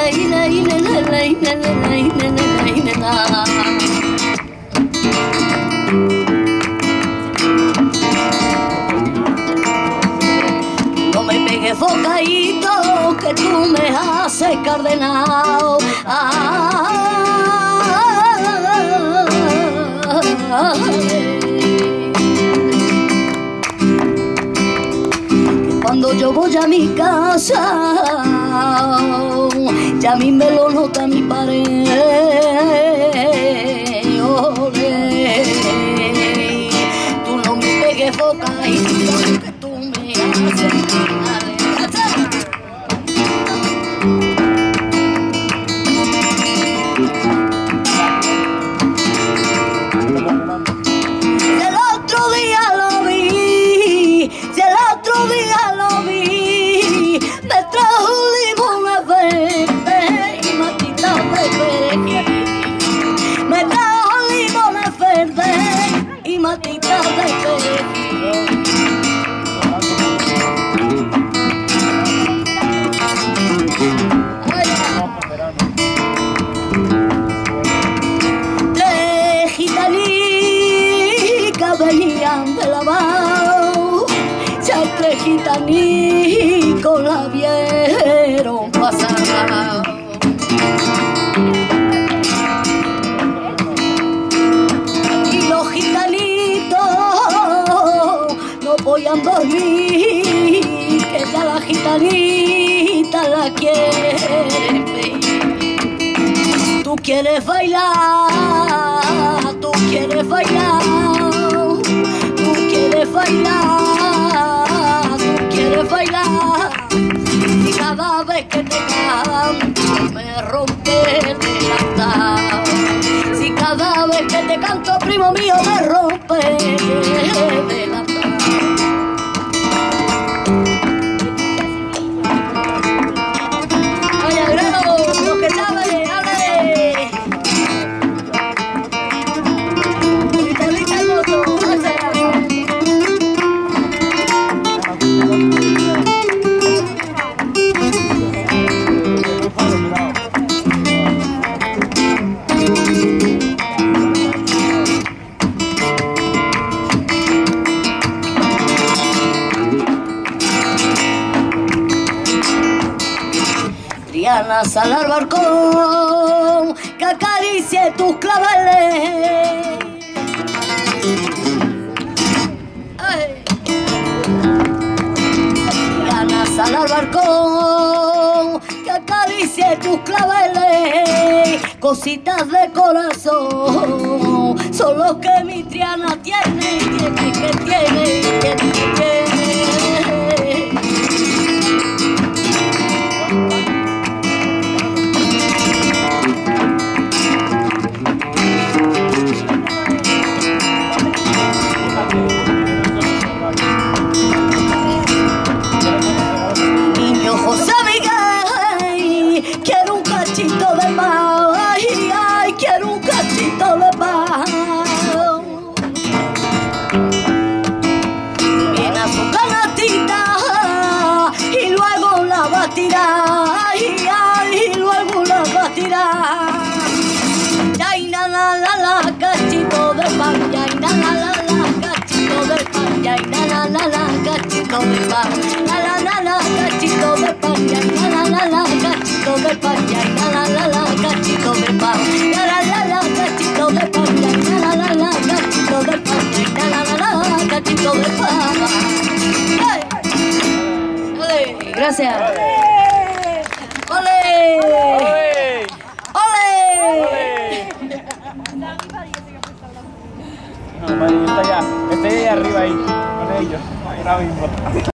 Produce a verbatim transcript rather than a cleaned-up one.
No me pegues focaíto, que tú me haces cardenal. Cuando yo voy a mi casa, ya a mí me lo nota mi pared. Olé. Tú no me pegues focaíto, que tú me haces cardenal. Matita de perejil. Tres gitanicas venían de lavado, ya tres gitanicos la vieron pasar. Podían dormir, que ya la gitanita la quieren ver. Tú quieres bailar, tú quieres bailar, tú quieres bailar, tú quieres bailar. Y cada vez que te canto me rompe el delantal. Si cada vez que te canto, primo mío, me rompe el delantal. Triana, sal al balcón, que acaricie tus claveles. Ay. Triana, sal al balcón, que acaricie tus claveles. Cositas de corazón, son los que mi Triana tiene, tiene, que tiene, tiene, que tiene. Ay, ay, y luego la va a tirar. Ay, na, la, la, la, cachito de pan. Ay, na, la, la, la, cachito de pan. Ay, na, la, la, la, cachito de pan. La, la, la, la, cachito de pan. Ay, na, la, la, la, cachito de pan. Ay, na, la, la, la, cachito de pan. La, la, la, la, cachito de pan. Ay, na, la, la, la, cachito de pan. Ay, na, la, la, la, cachito de pan. Ay. Gracias. ¡Ole! ¡Ole! No, está allá. Estoy ahí arriba ahí, con ellos, ahora mismo.